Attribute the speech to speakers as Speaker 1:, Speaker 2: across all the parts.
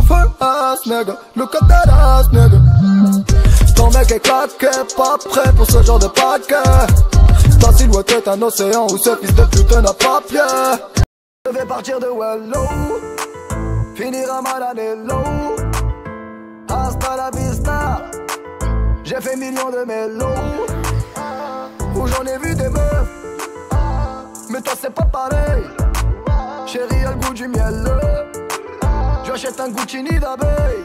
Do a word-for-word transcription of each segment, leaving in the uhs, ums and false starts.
Speaker 1: too for us, nigga. Look at that ass, nigga. Ton mec est claqué, pas prêt pour ce genre de paquet. Ta silhouette est un océan où ce fils de pute n'a pas pied. Je vais partir de Wello, finir à Maranello. Hasta la vista, j'ai fait millions de mélos. Où j'en ai vu des meufs, mais toi c'est pas pareil. Chérie, y'a le goût du miel. J'achète un Gucci nid d'abeille.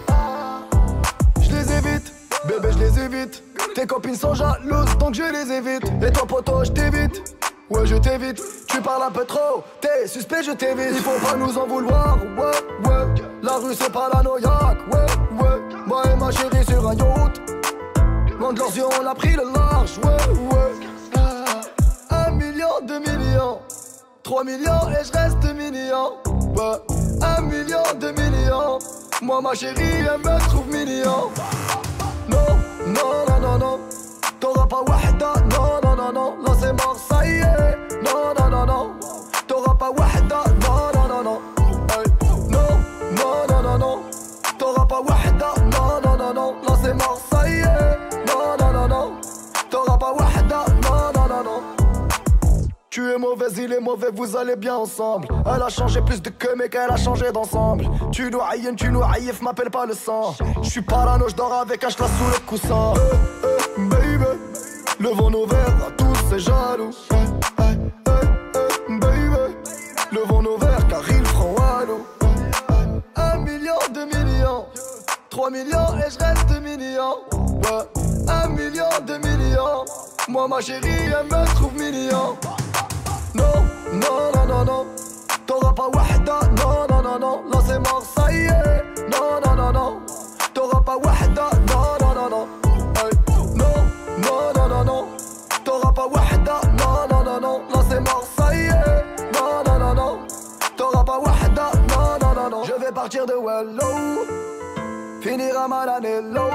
Speaker 1: J'les évite, bébé j'les évite. Tes copines sont jalouses donc je les évite. Et toi poto je t'évite. Ouais je t'évite, tu parles un peu trop. T'es suspect je t'évite. Il faut pas nous en vouloir, ouais ouais. La rue c'est pas la Noyak, ouais ouais. Moi et ma chérie sur un yacht. Loin de leurs yeux on a pris le large, ouais ouais. Un million, deux millions, trois millions et je reste mignon. Ouais. Un million, deux millions. Moi ma chérie elle me trouve mignon. Non, non, non, non, non. T'auras pas wahda, non, non, non, non. Là c'est mort, ça y est. Non, non, non, non. T'auras pas wahda, non, non, non, non. Hey. Non, non, non, non, non. T'auras pas wahda, non, non, non, non. Là c'est mort, ça y est. Non, non, non, non. T'auras pas wahda, non, non, non, non. Tu es mauvais, il est mauvais, vous allez bien ensemble. Elle a changé plus de que mais qu'elle a changé d'ensemble. Tu nous haïs, tu nous haïs, m'appelle pas le sang. J'suis parano, j'dors avec un ch'la sous le coussin. Eh, eh, baby, levons nos verres à tous ces jaloux. Eh, eh, eh, eh, baby, levons nos verres car ils feront à nous. Eh, eh, un million, deux millions, trois millions et je reste mignon. Ouais, un million, deux millions. Moi ma chérie elle me trouve mignon. Non, non, non, non, non. T'auras pas wahda, non, non, non, non. Là c'est mort, ça y est. Non, non, non, non. T'auras pas wahda, non, non, non, non. Hey. Non, non, non, non, non. T'auras pas wahda, non, non, non, non. Là c'est mort, ça y est. Non, non, non, non. T'auras pas wahda, non, non, non, non. Je vais partir de Wello, finir à Maranello.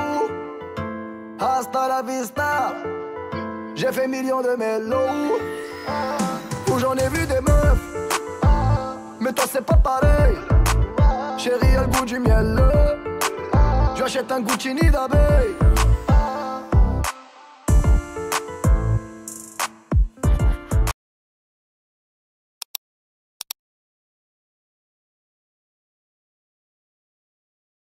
Speaker 1: Hasta la vista, j'ai fait millions de mélos. Où j'en ai vu des meufs, mais toi c'est pas pareil. Chérie, y'a le goût du miel. J'achète un Gucci nid d'abeille.